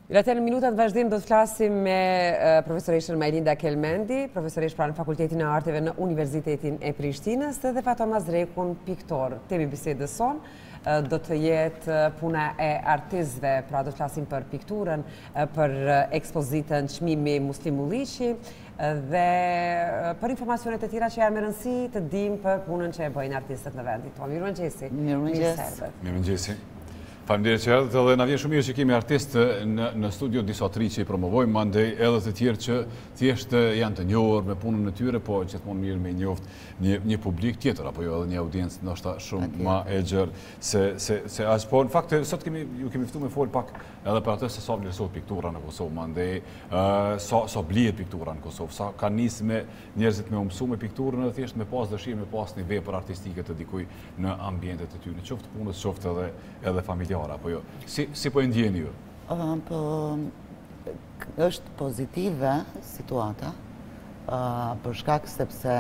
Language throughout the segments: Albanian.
Në minutat vazhdim do të flasim me profesoreshën Majlinda Kelmendi, profesoresh pranë Fakultetin e Arteve në Universitetin e Prishtinës dhe Fatoma Mazrekun, piktor. Temi bisedës sonë do të jetë puna e artistëve, pra do të flasim për pikturën, për ekspozitën Çmimi Muslim Ulliqi dhe për informacionet e tjera që janë me rëndësi të dim për punën që e bëjnë artistët në vendit tonë. Mirëmëngjesi. Mirëmëngjesi. Faleminderit që erdhët dhe na vjen shumë mirë që kemi artistë në studio, disa tri që i promovojmë, mandej edhe të tjerë që thjesht janë të njohur me punën e tyre, po gjithmonë mirë me njoft një publik tjetër apo jo edhe një audiencë ndoshta shumë më e gjerë se as po. Në fakt sot ju kemi ftuar me fol pak edhe për atë se sa vlerësohet piktura në Kosovë, mandej sa blihet piktura në Kosovë, sa kanë nisë me njerëzit me mësu me pikturën edhe thjesht me pas dëshirë, me pas një vepër artistike të dikujt në ambientet e tyre, qoftë punës, qoftë edhe familjar. Apo jo. Si po e ndjeni ju? Po, është pozitive situata, për shkak sepse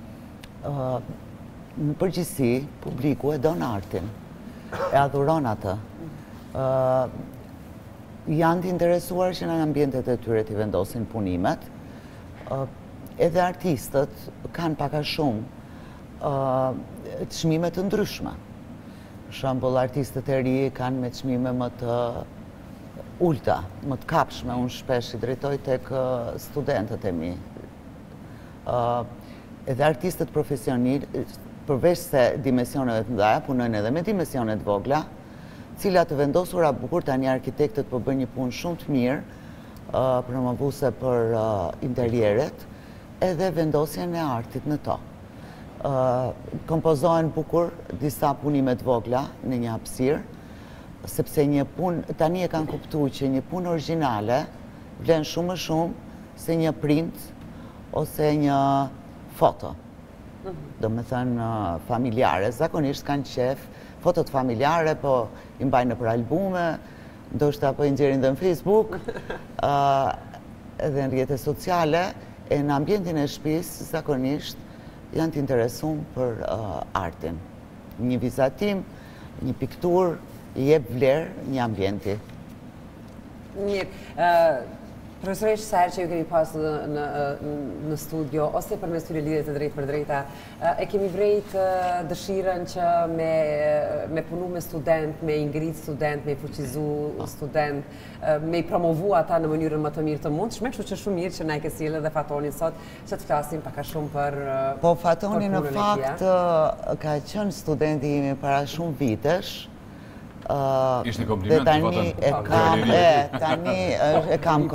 në përgjithësi publiku e don artin, e adhuron atë. Janë të interesuar që në ambientet e tyre t'i vendosin punimet, edhe artistët kanë paka shumë çmime të ndryshme. Shembull, artistët e ri kanë me çmime më të ulta, më të kapshme. Unë shpesh i drejtoj tek studentët e mi. Edhe artistët profesionistë, përveç se dimensioneve të mëdha, punojnë edhe me dimensione të vogla, cilat të vendosura bukur. Tani arkitektët po bëjnë një punë shumë të mirë, promovuese për interieret, edhe vendosjen e artit në to. Kompozohen bukur disa punimet vogla në një hapësirë, sepse një punë, tani e kanë kuptuar që një punë origjinale vlen shumë më shumë se një print ose një foto. Do me thënë familjare, zakonisht kanë qef, fotot familjare, po i mbajnë në për albume, ndoshta po i nxjerrin dhe në Facebook, edhe në rrjetet sociale, e në ambientin e shtëpisë zakonisht janë të interesuar për artin. Një vizatim, një piktur, i jep vlerë një ambienti. Mirë. Profesoresh, sa herë që ju kemi pas në studio, ose për mes tyre lidhje të drejtë për drejta, e kemi vrejt dëshiren që me punu me student, me ingrit student, me fuqizu student, me i promovu ata në mënyrën më të mirë të mundshme, kështu që shumë mirë që na e ke sjellë dhe Fatonin sot, që të flasim paka shumë për po, Fatoni në fakt ka qenë studenti imi para shumë vitesh. Ishtë një kompliment të Faton. Tani e kam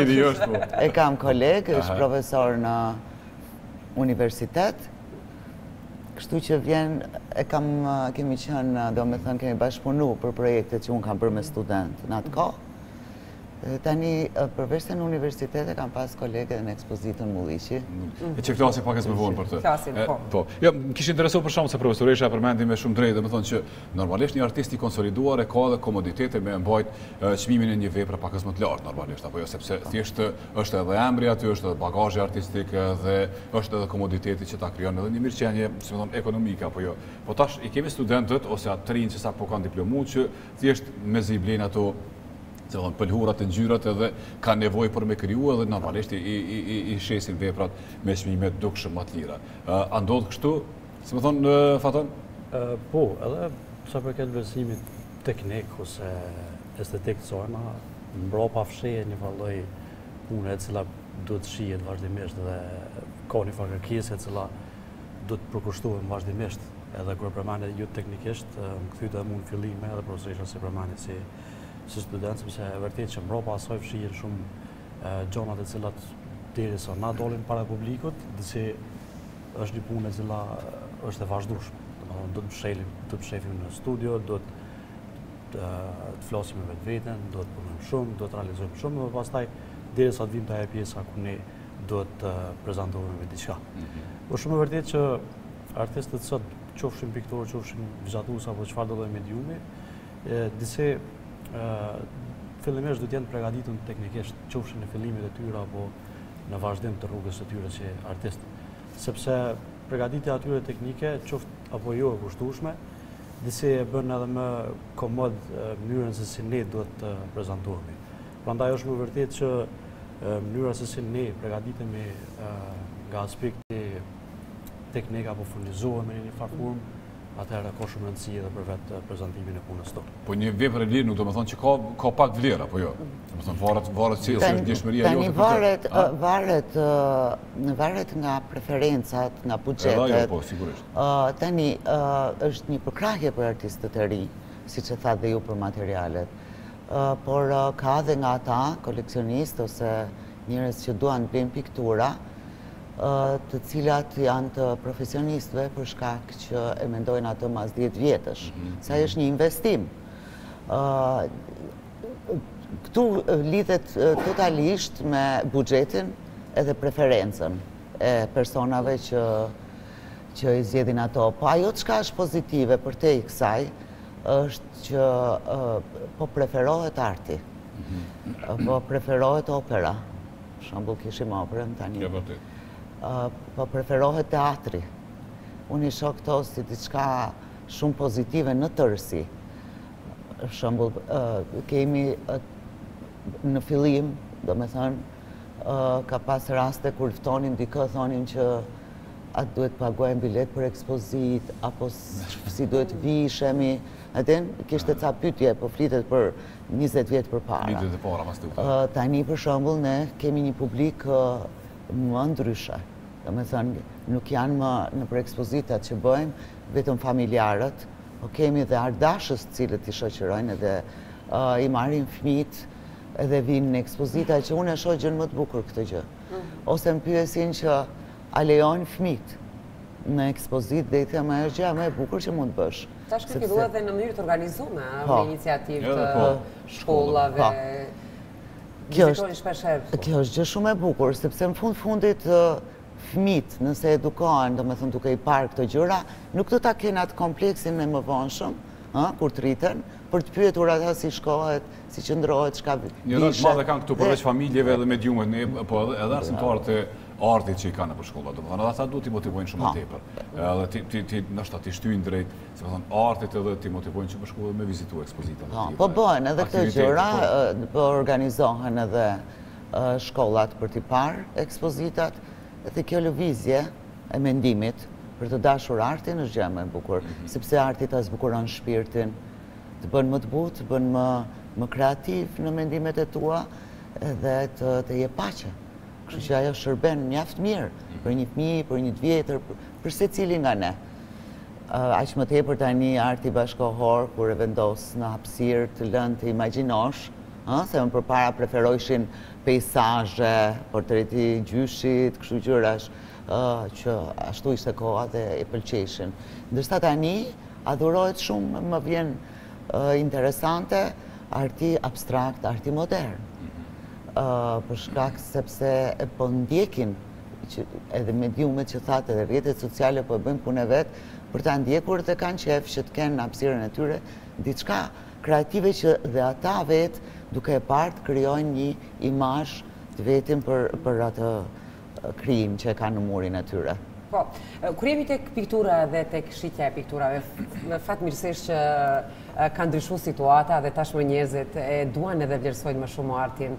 koleg, është profesor në universitet, kështu që vjen, kemi qenë, do me thënë, kemi bashkëpunu për projekte që unë kam bërë me student në atë kohë. Tani, përveç se në universitet e kam pas kolege në ekspozitën Mulliqi. E që klasi pak e s'me vonë për të. Klasin, po. Ja, më kishë interesuar për shumë se profesoresha e përmendi me shumë drejtë, dhe me thonë që normalisht një artist i konsoliduar e ka dhe komoditete me mbajt çmimin e një vepre pak e s'më të lartë normalisht, apo jo, sepse thjesht është edhe emri aty, është edhe bagazhi artistik dhe është edhe komoditeti që ta krijon edhe një mirëqenie, si më thonë, ekonomike, apo jo. Po tash i kemi studentët ose atë të rinj që sa po kanë diplomu që thjesht mezi i blejnë ato pëlhurat e ngjyrat edhe ka nevojë për me kriju edhe normalisht i shesin veprat me çmime dukshëm më të lira. A ndodh kështu? Si më thonë, Faton? Po, edhe sa përket vlerësimit teknik ose estetik të zorna, mbrapa fshehet një lloj pune e cila duhet shihet vazhdimisht dhe ka një farë kërkesë e cila duhet përkushtohet vazhdimisht. Edhe kur përmendet ju teknikisht, më kthyet edhe mund fillime edhe profesoresha si përmendet si student, sepse vërtet që mbrapa asaj fshihen shumë gjonat e cilat derisa na dolin para publikut, dhe që është një punë e cila është e vazhdueshme. Do të shefim në studio, do të flasim me vetveten, do të punojmë shumë, do të realizojmë shumë, dhe pastaj derisa të vim te ajo pjesa ku ne do të prezantohemi me diçka. Po shumë e vërtet që artistët sot, qofshin piktorë, qofshin vizatues apo çfarë do lloj mediumi, disi fillimisht do të jenë përgatitur teknikisht, qofshin në fillimet e tyre apo në vazhdim të rrugës së tyre si artist. Sepse përgatitja atyre teknike, qoftë apo jo e kushtueshme, disi e bën edhe më komod mënyrën se si ne duhet të prezantohemi. Prandaj është më vërtet që mënyra se si ne përgatitemi nga aspekti teknik apo furnizohemi në një farë formë, atëherë ka shumë rëndësi edhe për vetë prezantimin e punës tonë. Po një vepër e lirë nuk do të thonë që ka pak vlerë, apo jo? Do të thonë varet si është ndjeshmëria jote. Tani varet nga preferencat, nga buxhetet. Po, sigurisht. Tani është një përkrahje për artistët e ri, siç e thatë dhe ju për materialet. Por ka dhe nga ata koleksionistë ose njerëz që duan të blejnë piktura, të cilat janë të profesionistëve për shkak që e mendojnë atë mas 10 vjetësh. Sa është një investim. Këtu lidhet totalisht me buxhetin edhe preferencën e personave që i zgjedhin ato. Po ajo çka është pozitive për te i kësaj është që po preferohet arti. Po preferohet opera. Për shembull kishim operën tani. Po preferohet teatri. Unë i shoh këto si diçka shumë pozitive në tërësi. Për shembull, kemi në fillim, domethënë, ka pas raste kur ftonin dikë, thonin që atë duhet paguajmë bilet për ekspozit, apo si duhet vishemi. Aten, kishte ca pyetje, po flitet për 20 vjetë përpara. Vitet e para, mas të Tani, për shembull, ne kemi një publik më ndryshe. Domethënë, nuk janë më në për ekspozitat që bëjmë, vetëm familjarët, po kemi dhe ardashës cilët i shoqërojnë edhe i marrin fëmijët edhe vinë në ekspozita që unë e shoh gjën më të bukur këtë gjë. Ose më pyesin që a lejojnë fëmijët në ekspozitë dhe i them ajo është gjëja më e bukur që mund të bësh. Tash ke filluar edhe në mënyrë të organizuar me iniciativë të shkollave. Kjo është gjë shumë e bukur, sepse në fundit fëmijët, nëse edukohen, domethënë duke i parë këto gjëra, nuk do ta kenë atë kompleksin e mëvonshëm, kur të rriten, për të pyetur ata si shkohet, si qëndrohet, çka vishet. Një rol të madhe kanë këtu përveç familjeve edhe mediumet, po edhe arsimtarët e artit që i kanë nëpër shkolla, domethënë ata duhet t'i motivojnë shumë më tepër. Edhe ti ndoshta ti shtyjnë drejt, si thon, artit edhe ti motivojnë që për shkollë me vizitu ekspozita. Po bëhen edhe këto gjëra, po organizohen edhe shkollat për t'i parë ekspozitat, dhe kjo lëvizje e mendimit për të dashur artin është gjë më e bukur, sepse arti ta zbukuron shpirtin, të bën më të butë, të bën më kreativ në mendimet e tua edhe të jep paqe. Kështu që ajo shërben mjaft mirë për një fëmijë, për një të vjetër, për secili nga ne. Aq më tepër tani arti bashkohor kur e vendos në hapësirë të lënë të imagjinosh, se më përpara preferojshin pejsazhe, portreti gjyshit, kështu gjërash që ashtu ishte koha dhe e pëlqeshin. Ndërsa tani adhurohet shumë, më vjen interesante arti abstrakt, arti modern. Për shkak sepse po ndjekin edhe mediumet që thatë edhe rrjetet sociale po e bëjnë punë vetë për ta ndjekur dhe kanë qef që të kenë në hapësirën e tyre diçka kreative që dhe ata vetë duke e partë krijojnë një imazh të vetin për atë krijim që e kanë në murin e tyre. Po, kur jemi tek piktura dhe tek shitja e pikturave, fatmirësisht që ka ndryshuar situata dhe tashmë njerëzit e duan edhe vlerësojnë më shumë artin.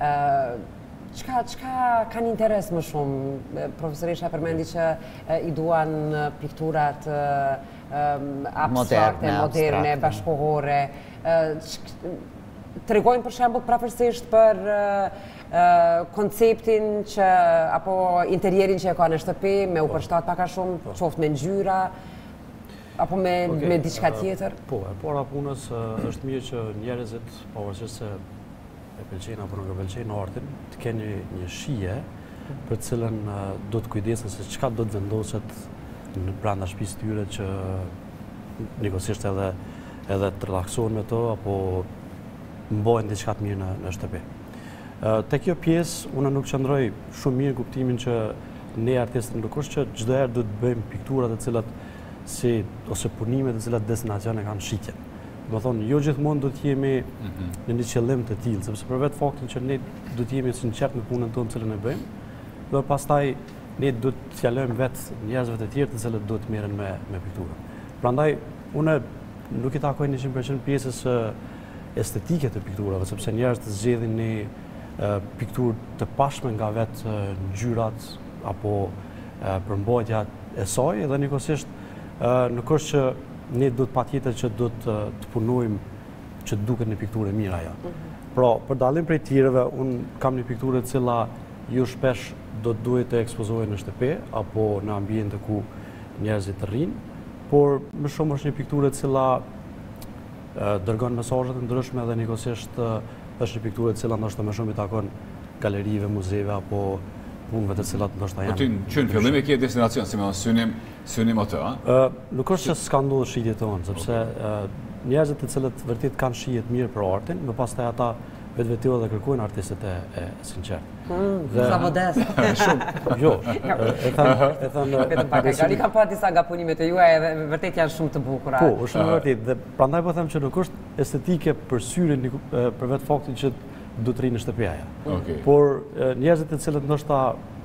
Çka kanë interes më shumë? Profesoresha përmendi që i duan pikturat abstrakte, moderne, bashkohore. Tregojnë për shembull prapërsisht për konceptin që apo interierin që e ka në shtëpi, me u përshtat pak a shumë, qoftë me ngjyra apo me diçka tjetër. Po, e para punës është mirë që njerëzit, pavarësisht se e pëlqejnë apo nuk e pëlqejnë artin, të kenë një shije për të cilën do të kujdesen se çka do të vendoset në brenda shtëpisë tyre që nikosisht edhe të relaksohen me to apo mbojnë diçka të mirë në shtëpi. Te kjo pjesë, unë nuk qëndroj shumë mirë kuptimin që ne artistët ndërkohë që çdo herë do të bëjmë piktura të cilat ose punime të cilat destinacione kanë shitjen. Do thonë, jo gjithmonë do të jemi në një qëllim të tillë, sepse për vetë faktin që ne do të jemi sinqert me punën tonë që ne bëjmë, dhe pastaj ne do të fjalojmë vetë njerëzve të tjerë të cilët do të merren me pikturën. Prandaj unë nuk i takoj 100% pjesës estetike të pikturave, sepse njerëzit zgjedhin një pikturë të pashme nga vetë ngjyrat apo përmbajtja e saj, edhe njëkohësisht nuk është që ne duhet patjetër që duhet të punojmë që të duket një pikturë e mirë ajo. Pra, për dallim prej tjerëve, unë kam një pikturë e cila ju shpesh do të duhet të ekspozohet në shtëpi apo në ambiente ku njerëzit rrinë, por më shumë është një pikturë e cila dërgon mesazhe të ndryshme dhe njëkohësisht është një pikturë e cila ndoshta më shumë i takon galerive, muzeve apo punëve të cilat ndoshta janë. Po ti në fillim e ke destinacion, si më synim atë, a? Nuk është që s'ka ndodhur shitjet tonë, sepse njerëzit të cilët vërtet kanë shijet mirë për artin, më pastaj ata vetë dhe kërkojnë artistët e sinqertë. Sa modest. Shumë, jo. E thanë... Kam pa disa nga punimet e juaj edhe vërtet janë shumë të bukura. Po, është shumë vërtet. Dhe prandaj po them që nuk është estetike për syrin për vetë faktin që du të rinë në shtëpiaja. Por njerëzit të cilët ndoshta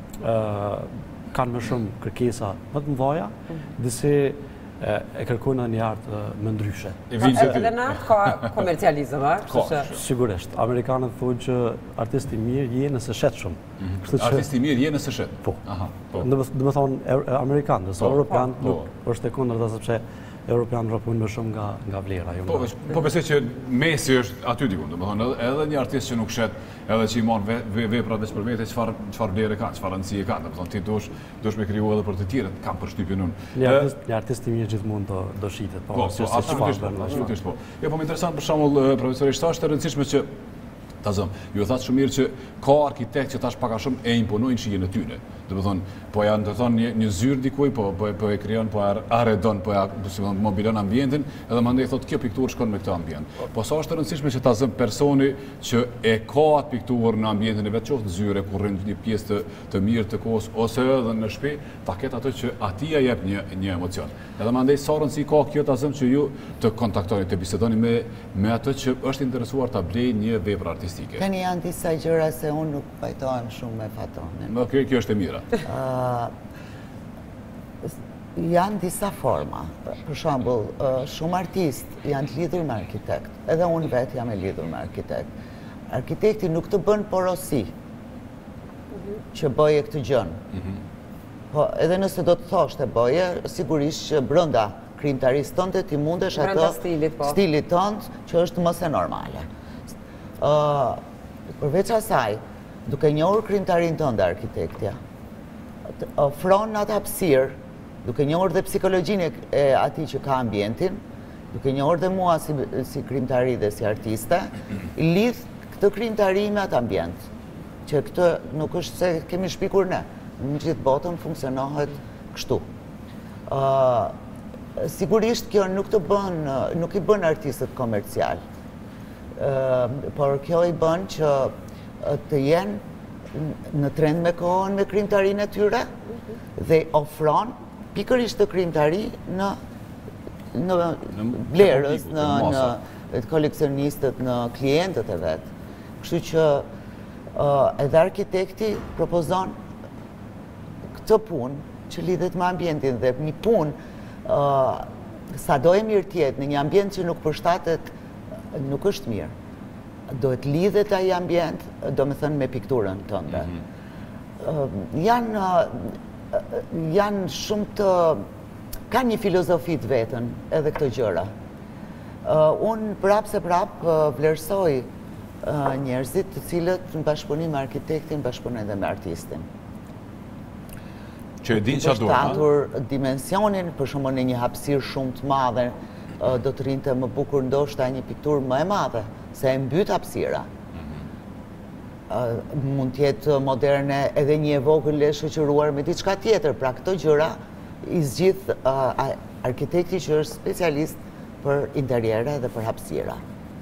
kanë më shumë kërkesa më të mëdha, disi e kërkojnë një artë më ndryshe. Edhe në artë ka komercializëm, a? Sigurisht. Amerikanët thonë që artisti mirë je nëse shet shumë. Artisti mirë je nëse shet? Po. Dhe më thonë Amerikanë, nëse Europian nuk është e kundërta sepse Europian rrapojnë më shumë nga vlera. Po besoj që mesi është aty diku, domethënë edhe një artist që nuk shet, edhe që i marr vepra veç për vete, çfarë vlere ka, çfarë rëndësie ka, domethënë ti dush me kriju edhe për të tjerët, kam përshtypjen unë. Një artist i mirë gjithmonë do shitet, po absolutisht po. Jo, po më interesant për shembull profesorish është e rëndësishme që ju thatë shumë mirë që ka arkitekt që tash pak a shumë e imponojnë shijen e tyre. Domethënë, po ja ndërton një zyrë dikuj, po e krijon, po arredon, po ja mobilon ambientin, edhe mandej thotë kjo pikturë shkon me këtë ambient. Po sa është e rëndësishme që ta zëm personi që e ka atë pikturë në ambientin e vet, qoftë në zyre ku rrin një pjesë të mirë të kohës ose edhe në shtëpi, ta ketë ato që atij ja jep një emocion. Edhe mandej sa rëndësi ka kjo ta zëm që ju të kontaktoni, të bisedoni me atë që është interesuar ta blejë një vepër artistike. Tani janë disa gjëra se unë nuk pajtohem shumë me Fatonin. Kjo është e mira. Janë disa forma. Për shembull, shumë artistë janë të lidhur me arkitekt. Edhe unë vetë jam e lidhur me arkitekt. Arkitekti nuk të bën porosi që bëje këtë gjën. Po, edhe nëse do të thoshte bëje, sigurisht që brenda krijimtarisë tënde ti mundesh atë stilit tënd që është mos e normale. Përveç asaj, duke njohur krijimtarinë tënde arkitektja, ofron atë hapësirë, duke njohur dhe psikologjinë e atij që ka ambientin, duke njohur dhe mua si krijimtari dhe si artiste, i lidh këtë krijimtari me atë ambient. Që këtë nuk është se kemi shpikur ne, në gjithë botën funksionohet kështu. Sigurisht kjo nuk i bën artistët komercial, por kjo i bën që të jenë në trend me kohën me krijimtarinë e tyre dhe ofron pikërisht të krijimtari në blerës, në koleksionistët, në klientët e vet. Kështu që edhe arkitekti propozon këtë punë që lidhet me ambientin dhe një punë sado e mirë tjetë në një ambient që nuk përshtatet nuk është mirë. Dohet lidhet ai ambient, do me thënë me pikturën tënde. Janë shumë të... ka një filozofi të vetën edhe këto gjëra. Unë prap vlerësoj njerëzit të cilët në bashkëpunim me arkitektin, bashkëpunojnë edhe me artistin. Që e din çfarë duhet, shtatur dimensionin, për shembull në një hapësirë shumë të madhe, do të rinte më bukur ndoshta një pikturë më e madhe, se e mbyt hapësira. Mund të jetë moderne edhe një e vogël e shoqëruar me diçka tjetër, pra këto gjëra i zgjidh arkitekti që është specialist për interiere dhe për hapësira.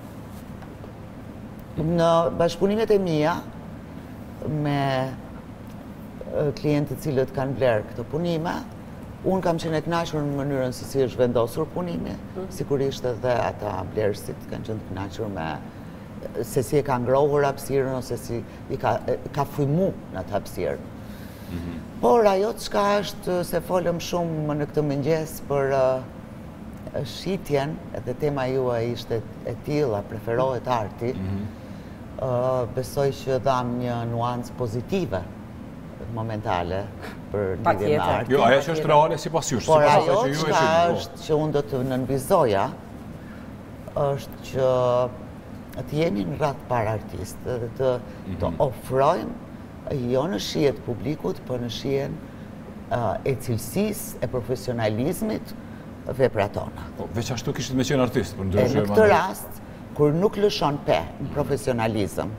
Në bashkëpunimet e mia me klientët cilët kanë blerë këto punime, unë kam qenë e kënaqur në mënyrën se si është vendosur punimi, sigurisht edhe ata blerësit kanë qenë të kënaqur me se si e ka ngrohur hapësirën ose si ka frymu në atë hapësirë. Por ajo çka është se folëm shumë në këtë mëngjes për shitjen, edhe tema jua ishte e tilla, preferohet arti, besoj që dham një nuancë pozitive momentale për lidhje me artin. Jo, ajo që është reale sipas jush. Por ajo që unë do të nënvizoja është që të jemi në radhë para artistë dhe të ofrojmë jo në shihet publikut, por në shihen e cilësisë, e profesionalizmit veprat tona. Veç ashtu kishit me qenë artist. Në këtë rast, kur nuk lëshon pe në profesionalizëm,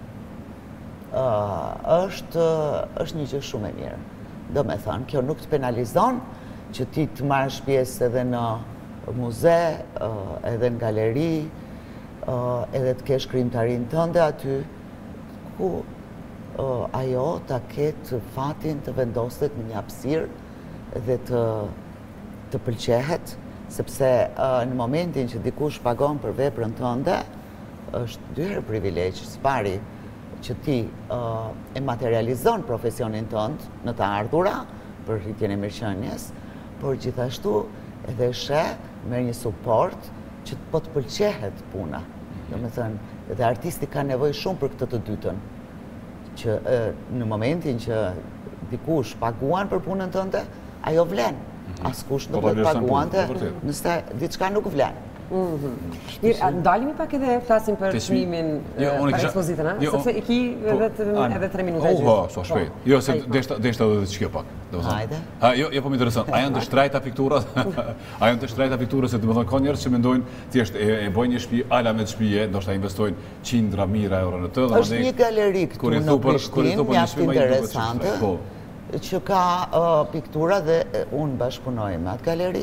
është një gjë shumë e mirë. Do me thënë, kjo nuk të penalizon që ti të marrësh pjesë edhe në muze, edhe në galeri, edhe të kesh krijimtarinë tënde aty, ku ajo ta ketë fatin të vendoset në një hapësirë dhe të pëlqehet, sepse në momentin që dikush pagon për veprën tënde, është dy herë privilegj, së pari që ti e materializon profesionin tënd në të ardhura për rritjen e mirëqenies, por gjithashtu edhe merr një suport që po të pëlqehet puna. Domethënë, edhe artisti ka nevojë shumë për këtë të dytën, që në momentin që dikush paguan për punën tënde, ajo vlen. Askush nuk do të paguante nëse diçka nuk vlen. Mirë, ndalimi pak edhe flasim për çmimin për ekspozitën, sepse i ki edhe 3 minuta gjithë. So shpejt. Jo, se deshta edhe të çkjo pak. Hajde. Jo, po më intereson. A janë të shtrejta pikturat? A janë të shtrejta pikturat se domethënë ka njerëz që mendojnë thjesht e bojnë një shtëpi ala me shtëpie, ndoshta investojnë qindra mijëra euro në të dhe është një galeri këtu në Prishtinë, mjaft interesante, që ka piktura dhe unë bashkëpunoj me atë galeri,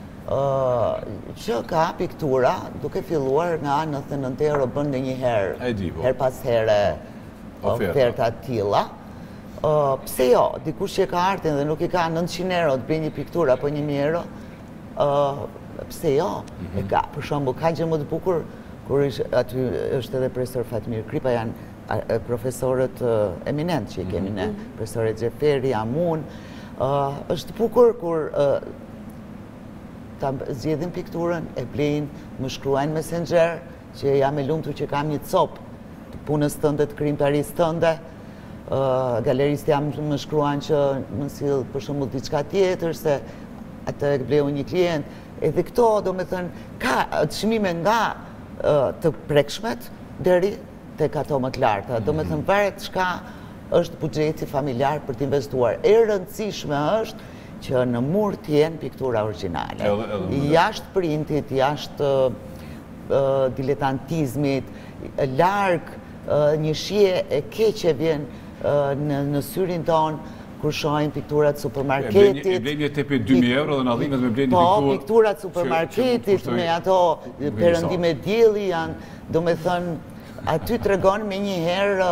që ka piktura duke filluar nga 99 euro bën në një herë, her pas here oferta të tilla. Pse jo, dikush që ka artin dhe nuk i ka 900 euro të bëjë një pikturë apo 1000 euro, pse jo? E ka, për shembull, ka gjë më të bukur kur aty është edhe profesor Fatmir Kripa, janë profesorët eminent që i kemi ne, profesorët Xheferi, Amun, është bukur kur ta zgjedhin pikturën, e blejnë, më shkruajnë Messenger, që jam e lumtur që kam një copë të punës tënde, të krijimtarisë tënde. Galeristë jam më shkruajnë që më sill për shembull diçka tjetër, se atë e bleu një klient. Edhe këto, domethënë, ka çmime nga të prekshmet deri tek ato më të larta. Domethënë, varet çka është buxheti familjar për të investuar. E rëndësishme është që në mur të jenë piktura origjinale. Jashtë printit, jashtë diletantizmit, larg një shije e keqe vjen në syrin tonë kur shohim pikturat supermarketit. E blejnë tepi 2000 euro dhe në adhimet me blejnë pikturë. Po, pikturat supermarketit me ato perëndime dielli janë, domethënë, aty tregon me një herë,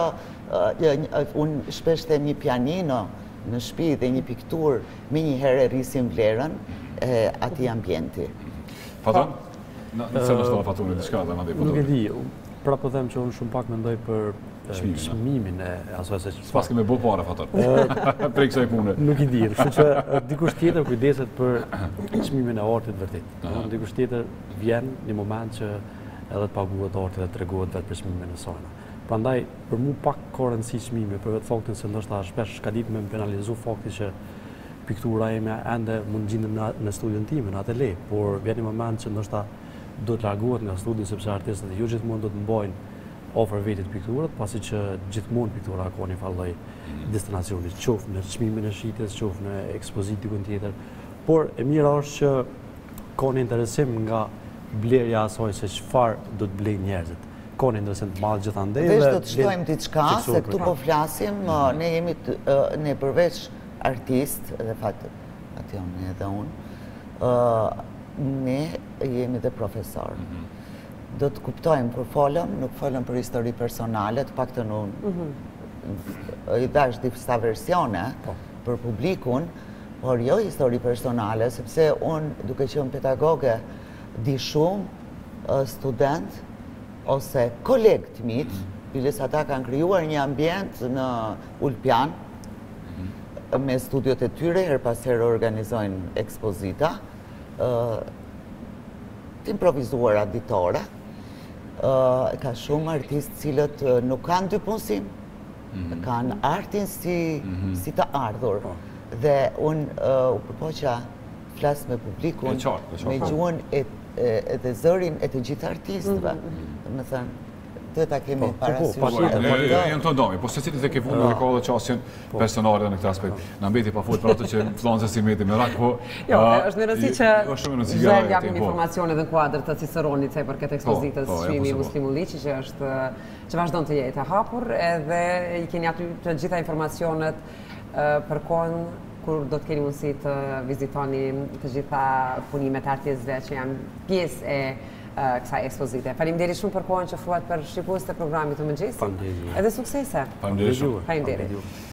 unë shpesh them një pianino në shtëpi dhe një pikturë, me një herë rrisim vlerën e atij ambienti. Fatun? Nëse më shtonë Fatun e diçka dhe madje po. Nuk e di, pra po them që unë shumë pak mendoj për çmimin e asaj se pas kemi bë para Fatun. Prej kësaj pune. Nuk i di, kështu që dikush tjetër kujdeset për çmimin e artit vërtet. Dikush tjetër vjen në moment që edhe të paguhet arti dhe tregohet vetë për çmimin e saj. Prandaj, për mu pak ka rëndësi çmimi, për vetë faktin se ndoshta shpesh ka ditë me penalizu fakti që piktura ime ende mund gjindem në studion time, në atele, por vjen një moment që ndoshta do të largohet nga studi, sepse artistët jo gjithmonë do të mbajnë ofër vetit pikturat, pasi që gjithmonë piktura ka një lloj destinacioni, qoftë në çmimin e shitjes, qoftë në ekspozitë dikun tjetër. Por e mira është që ka një interesim nga blerja asaj se çfarë do të blejnë njerëzit. Ka një interesim të madh gjithandej. Veç do të shtojmë diçka, se këtu po flasim, ne jemi ne përveç artist, edhe aty unë edhe unë, ne jemi dhe profesor. Do të kuptojmë kur folëm, nuk folëm për histori personale, të paktën unë i dash disa versione për publikun, por jo histori personale, sepse unë duke qenë pedagoge di shumë student ose kolegë të mit, biles ata kanë krijuar një ambient në Ulpian, me studiot e tyre, her pas herë organizojnë ekspozita, t'improvizuara ditore. Ka shumë artistë cilët nuk kanë dy punësim, kanë artin si të ardhur. Dhe unë u përpoqa flasë me publikun, me gjuhën edhe zërin e të gjithë artistëve. Me thënë, të ta kemi parasysh. Jënë të ndomi, po se cilit e ke fundu në kohë dhe qasjen personale në këtë aspekt. Në mbeti pa fut për ato që flanë se si meti me rak, po... Jo, është në rëndësi që zërë japim informacione dhe në kuadrë të Ciceronit se për këtë ekspozitës shqimi Muslimu Liqi që vazhdon të jetë e hapur edhe i keni aty të gjitha informacionet për kohën kur do të keni mundësi të vizitoni të gjitha punimet artistëve që janë pjesë e kësaj ekspozite. Faleminderit shumë për kohën që fuat për shqipus të programit të mëngjesit. Edhe suksese. Faleminderit shumë. Faleminderit.